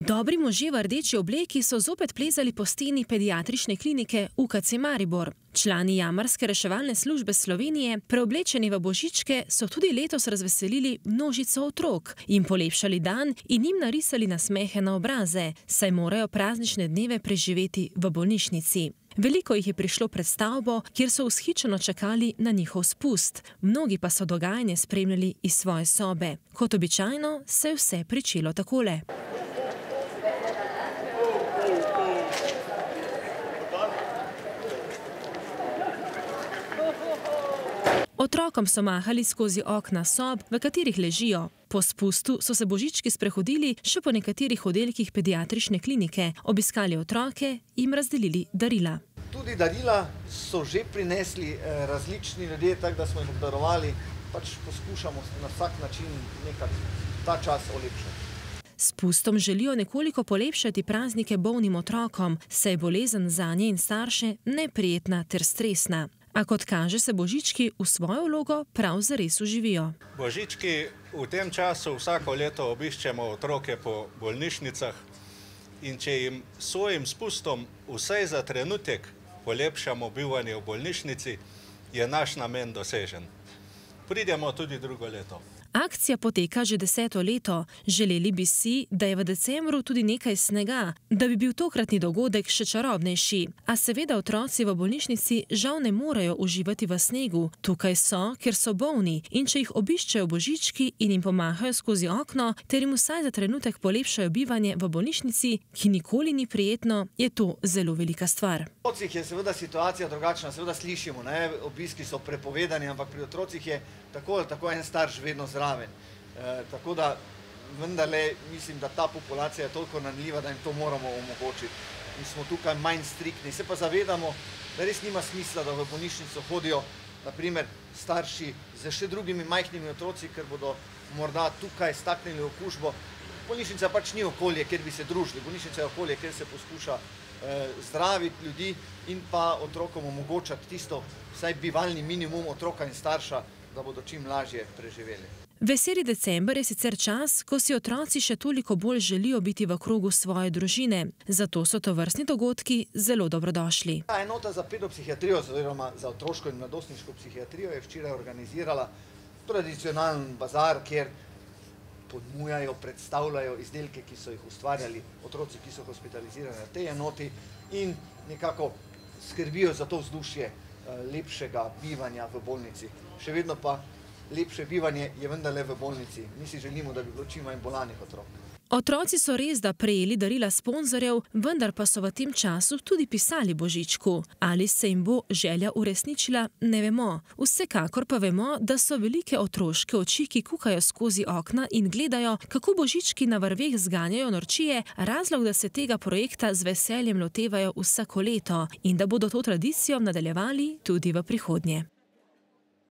Dobri možje v rdeči obleki so zopet plezali po steni pediatrične klinike UKC Maribor. Člani jamarske reševalne službe Slovenije, preoblečeni v božičke, so tudi letos razveselili množico otrok, jim polepšali dan in jim narisali nasmehe na obraze, saj morajo praznične dneve preživeti v bolnišnici. Veliko jih je prišlo pred stavbo, kjer so vzhičeno čakali na njihov spust. Mnogi pa so dogajanje spremljali iz svoje sobe. Kot običajno se je vse pričelo takole. Otrokom so mahali skozi okna sob, v katerih ležijo. Po spustu so se božički sprehodili še po nekaterih oddelkih pediatrične klinike, obiskali otroke, jim razdelili darila. Tudi darila so že prinesli različni ljudje, tako da smo jih obdarovali, pač poskušamo na vsak način nekako ta čas olepšati. S spustom želijo nekoliko polepšati praznike bolnim otrokom, saj je bolezen zanje in starše neprijetna ter stresna. A kot kaže, se božički v svojo vlogo prav zares uživijo. Božički v tem času vsako leto obiščemo otroke po bolnišnicah in če jim svojim spustom vsaj za trenutek polepšamo bivanje v bolnišnici, je naš namen dosežen. Pridemo tudi drugo leto. Akcija poteka že 10. leto. Želeli bi si, da je v decembru tudi nekaj snega, da bi bil tokratni dogodek še čarobnejši. A seveda otroci v bolnišnici žal ne morejo uživati v snegu. Tukaj so, ker so bolni, in če jih obiščejo božički in jim pomahajo skozi okno, ter jim vsaj za trenutek polepšajo bivanje v bolnišnici, ki nikoli ni prijetno, je to zelo velika stvar. Pri otrocih je seveda situacija drugačna, seveda slišimo, obiski so prepovedani, ampak pri otrocih je tako ali tako en starš vedno zraven. Tako da vendarle mislim, da ta populacija je toliko ranljiva, da jim to moramo omogočiti. In smo tukaj manj striktni. Se pa zavedamo, da res nima smisla, da v bolnišnico hodijo naprimer starši z še drugimi majhnimi otroci, ker bodo morda tukaj staknili okužbo. Bolnišnica pač ni okolje, kjer bi se družili. Bolnišnica je okolje, kjer se poskuša zdraviti ljudi in pa otrokom omogočati tisto, vsaj bivalni minimum otroka in starša, da bodo čim lažje preživeli. Veseli december je sicer čas, ko si otroci še toliko bolj želijo biti v krogu svoje družine. Zato so tovrstni dogodki zelo dobrodošli. Enota za pedopsihiatrijo oziroma za otroško in mladostniško psihiatrijo je včeraj organizirala tradicionalen bazar, kjer ponujajo, predstavljajo izdelke, ki so jih ustvarjali otroci, ki so hospitalizirani na tej enoti in nekako skrbijo za to vzdušje lepšega bivanja v bolnici. Še vedno pa lepše bivanje je vendarle v bolnici. Mi si želimo, da bi bilo čim manj bolanih otrok. Otroci so res da prejeli darila sponzorjev, vendar pa so v tem času tudi pisali božičku. Ali se jim bo želja uresničila, ne vemo. Vsekakor pa vemo, da so velike otroške oči, ki kukajo skozi okna in gledajo, kako božički na vrveh zganjajo norčije, razlog, da se tega projekta z veseljem lotevajo vsako leto in da bodo to tradicijo nadaljevali tudi v prihodnje.